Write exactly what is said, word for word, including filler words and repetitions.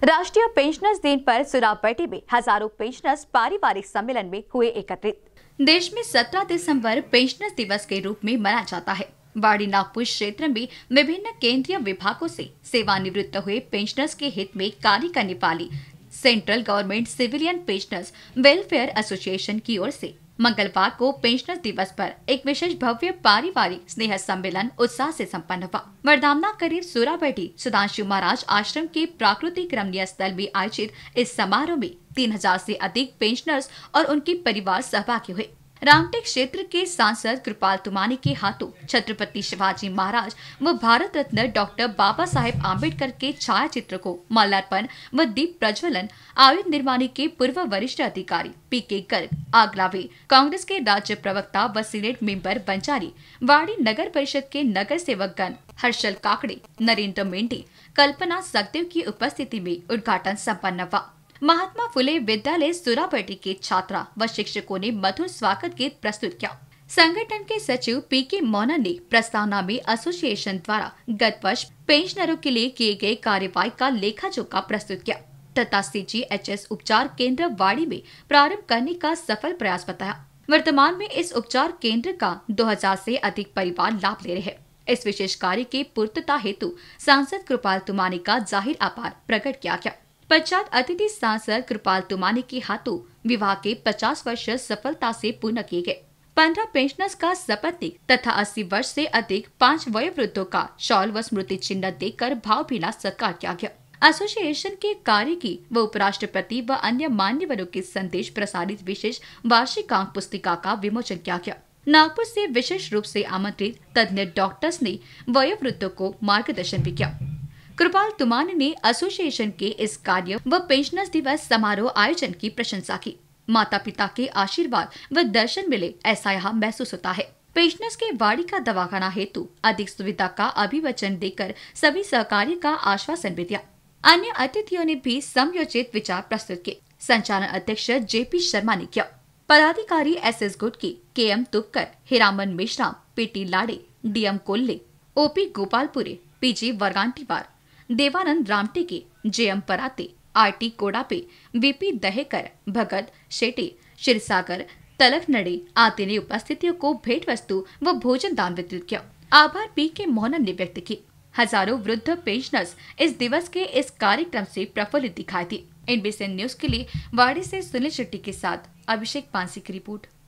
राष्ट्रीय पेंशनर्स दिन पर सुरापेटी में हजारों पेंशनर्स पारिवारिक सम्मेलन में हुए एकत्रित। देश में सत्रह दिसंबर पेंशनर्स दिवस के रूप में मनाया जाता है। वाड़ी नागपुर क्षेत्र में विभिन्न केंद्रीय विभागों से सेवानिवृत्त हुए पेंशनर्स के हित में कार्य करने वाली central government civilian pensioners welfare association की ओर से मंगलवार को पेंशनर्स दिवस पर एक विशेष भव्य पारिवारिक स्नेह सम्मेलन उत्साह से संपन्न हुआ। वर्धामना करीब सुरापेटी सुधांशु महाराज आश्रम के प्राकृतिक रमणीय स्थल में आयोजित इस समारोह में तीन हजार से अधिक पेंशनर्स और उनके परिवार सहभागी हुए। रामटेक क्षेत्र के सांसद कृपाल तुमानी के हाथों छत्रपति शिवाजी महाराज व भारत रत्न डॉक्टर बाबा साहेब आम्बेडकर के छाया चित्र को माल्यार्पण व दीप प्रज्वलन आयुध निर्माणी के पूर्व वरिष्ठ अधिकारी पी के गर्ग आगलावे, कांग्रेस के राज्य प्रवक्ता व सीनेट मेंबर बंजारी, वाड़ी नगर परिषद के नगर सेवक गण हर्षल काकड़े, नरेंद्र मेंढे, कल्पना सखदेव की उपस्थिति में उद्घाटन संपन्न हुआ। महात्मा फुले विद्यालय सुरापेटी के छात्रा व शिक्षकों ने मधुर स्वागत गीत प्रस्तुत किया। संगठन के सचिव पी के मोहन ने प्रस्तावना में एसोसिएशन द्वारा गत वर्ष पेंशनरों के लिए किए गए कार्यवाही का लेखा जोखा प्रस्तुत किया तथा सी जी एच एस उपचार केंद्र वाड़ी में प्रारंभ करने का सफल प्रयास बताया। वर्तमान में इस उपचार केंद्र का दो हजार से अधिक परिवार लाभ ले रहे हैं। इस विशेष कार्य की पूर्तता हेतु सांसद कृपाल तुमानी का जाहिर आभार प्रकट किया गया। पश्चात अतिथि सांसद कृपाल तुमानी के हाथों विवाह के पचास वर्ष सफलता से पूर्ण किए गए। पंद्रह पेंशनर्स का सपत्नीक तथा अस्सी वर्ष से अधिक पाँच वयोवृद्धों का शॉल व स्मृति चिन्ह देकर भावभीना सत्कार किया गया। एसोसिएशन के कार्य की व उपराष्ट्रपति व अन्य मान्यवरों के संदेश प्रसारित विशेष वार्षिक अंक पुस्तिका का विमोचन किया गया। नागपुर से विशेष रूप से आमंत्रित तज्ञ डॉक्टर्स ने वयोवृद्धों को मार्गदर्शन भी किया। कृपाल तुमानी ने एसोसिएशन के इस कार्य व पेंशनर्स दिवस समारोह आयोजन की प्रशंसा की। माता पिता के आशीर्वाद व दर्शन मिले ऐसा यहाँ महसूस होता है। पेंशनर्स के वाड़ी का दवाखाना हेतु अधिक सुविधा का अभिवचन देकर सभी सहकार्य का आश्वासन भी दिया। अन्य अतिथियों ने भी समयोचित विचार प्रस्तुत किए। संचालन अध्यक्ष जे पी शर्मा ने किया। पदाधिकारी S S Gutki, K M Tupkar, Hiraman Meshram, P T Lade, D M Kolle, O P Gopalpure, P G Vargantiwar, Devanand Ramteke, J M Parate, R T Kodape, V P Dahekar, Bhagat Shete, Kshirsagar, Talkhande आदि ने उपस्थितियों को भेंट वस्तु व भोजन दान वितरित किया। आभार पी के मोहन ने व्यक्त की। हजारों वृद्ध पेंशनर्स इस दिवस के इस कार्यक्रम से प्रफुल्लित दिखाई दी। इनबीसीएन न्यूज के लिए वाड़ी से सुनील शेट्टी के साथ अभिषेक पांसी की रिपोर्ट।